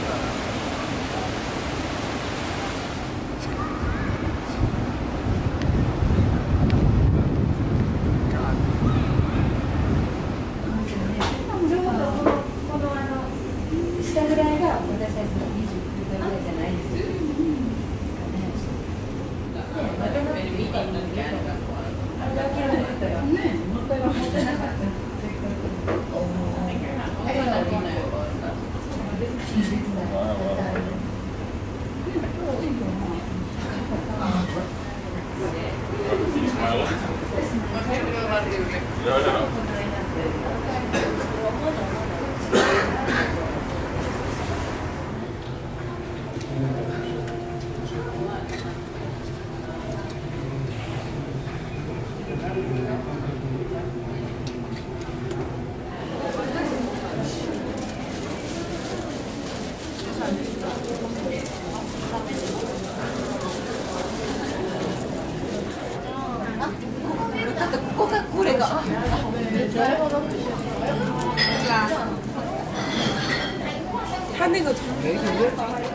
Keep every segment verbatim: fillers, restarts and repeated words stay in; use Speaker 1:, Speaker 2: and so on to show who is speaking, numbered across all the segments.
Speaker 1: 他那个草莓感觉，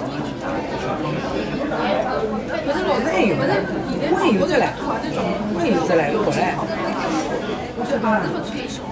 Speaker 1: 没有，没有这来，没有这来过来，这个这么脆手。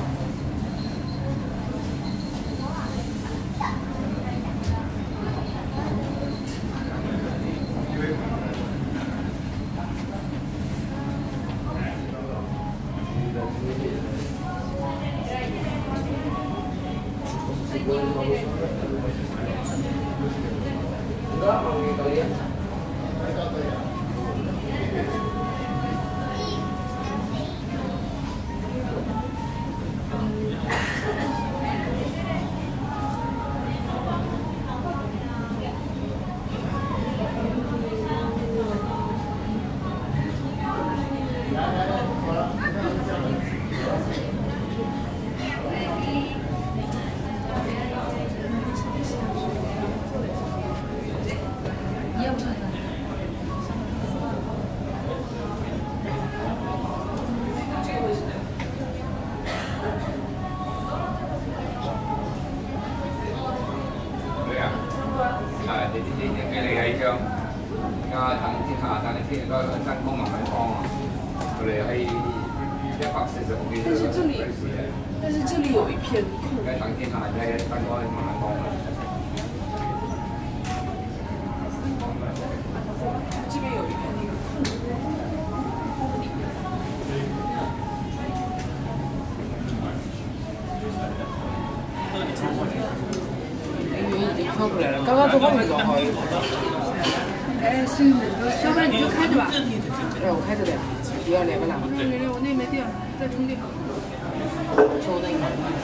Speaker 2: 但是这里，但是这里有一片空。这边有一片那个空。
Speaker 1: 鱼已经看出来了，刚刚做好预告好一点。
Speaker 2: 哎，是，要不然你就开着吧。
Speaker 1: 哎，我开着的，不要连不啦？
Speaker 2: 没没没，我那没电了，再充电。
Speaker 1: 充那个。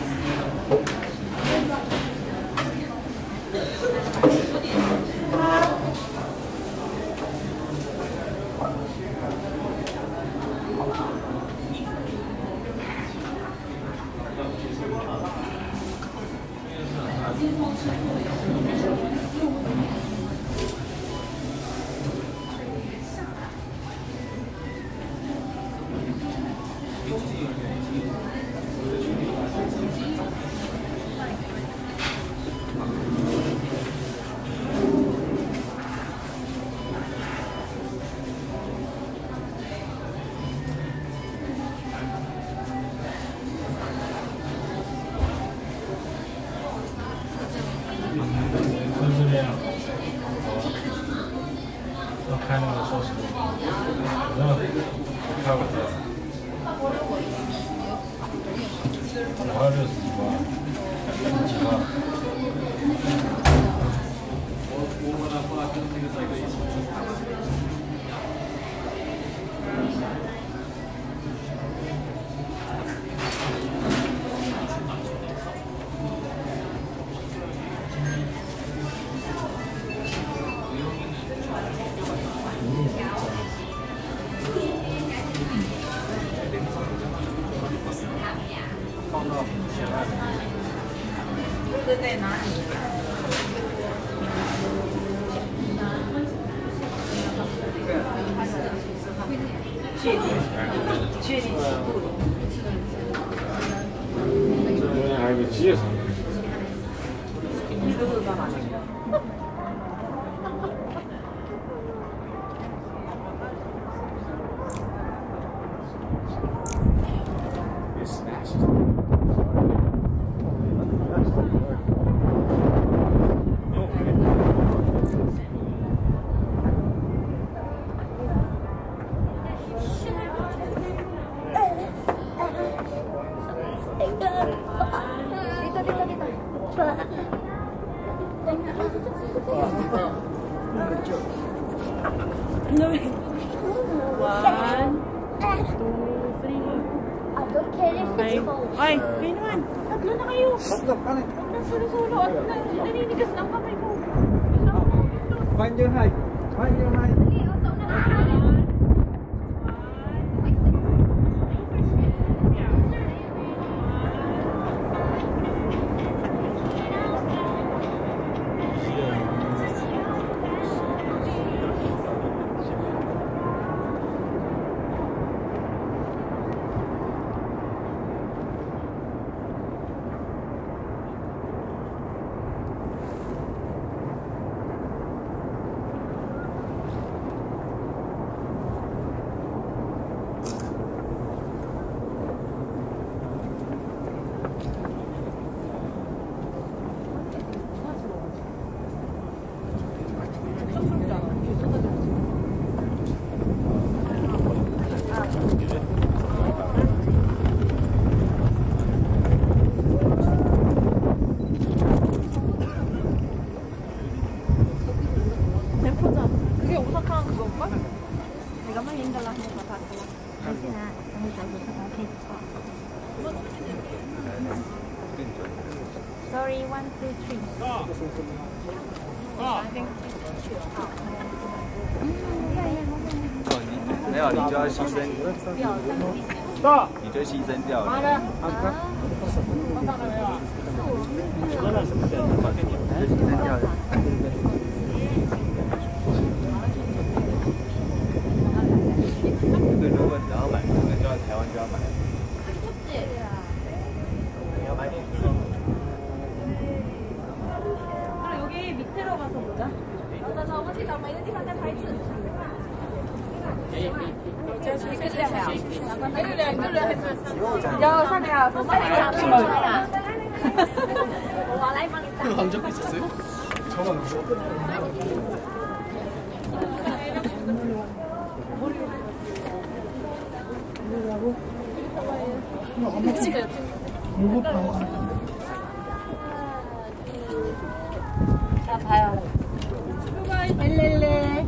Speaker 3: 就是这样，要开那个寿司，然后开我的，我要六十几万，六十几万。我我把它放跟那个在一起。
Speaker 4: Ay, Rinwan, tatlo na kayo. Tatlo, kanin. Sulo-sulo at naninigas ng kamay ko.
Speaker 5: Find your height. Find your height.
Speaker 4: Sorry, one, two, three.
Speaker 6: 没有，你就要牺牲，你就牺牲掉了。对，如果你要买，那就要台湾就要买。你要买点吃。
Speaker 4: 여기 밑으로 가서 보자. 야, 사내야, 사내야.
Speaker 5: 안 잡고 있었어요? 저만
Speaker 4: 자, 봐요. 렐렐레.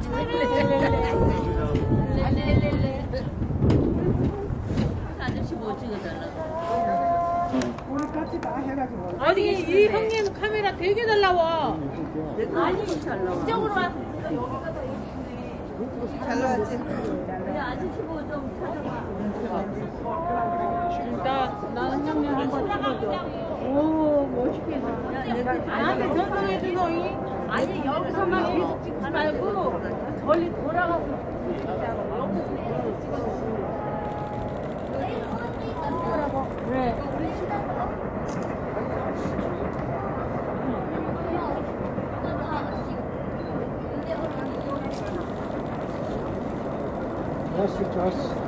Speaker 4: 렐렐레. 아저씨 뭐 찍어달라고?
Speaker 2: 우리 같이 다 해가지고.
Speaker 7: 아니 이 형님 카메라 되게 잘 나와.
Speaker 4: 아니, 잘 나와. 이쪽으로 와서
Speaker 2: 잘 나왔지?
Speaker 4: 우리 아저씨 뭐좀 찾아봐.
Speaker 7: 나 나는 형님 한번 찍어줘. 오 멋있게. 나한테 전송해주고 이.
Speaker 4: 아니, 여기서만 계속 찍지 말고 멀리 돌아가서 찍자고.
Speaker 7: 그래.
Speaker 5: 좋았어, 좋았어.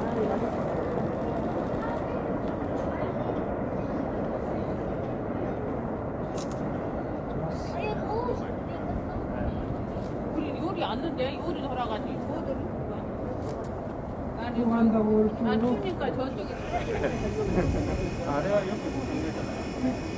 Speaker 7: 요리 왔는데 요리 돌아가지.
Speaker 5: 뭐 한다고 이렇게
Speaker 7: 난
Speaker 5: 물어?
Speaker 7: 추우니까 저쪽에.
Speaker 3: 아래가 이렇게 보면 되잖아요.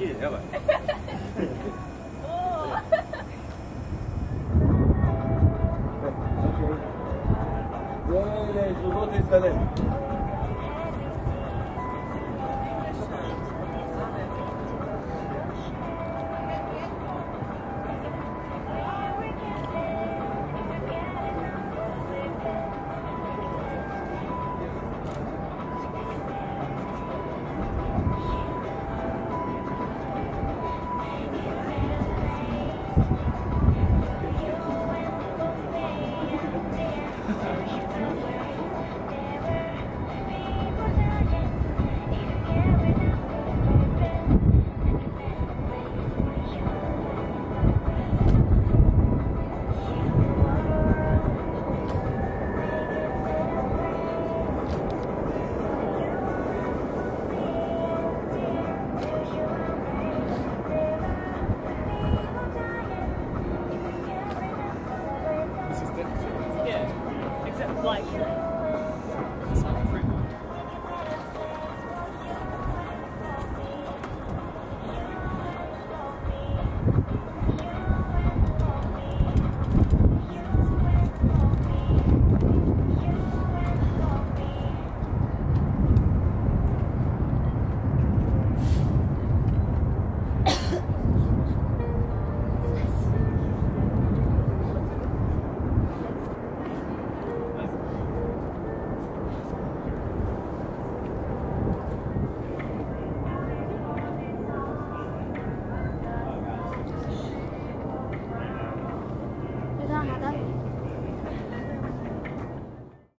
Speaker 6: 綺麗やばい。ねえ、どうですかね。
Speaker 4: Yeah, except like.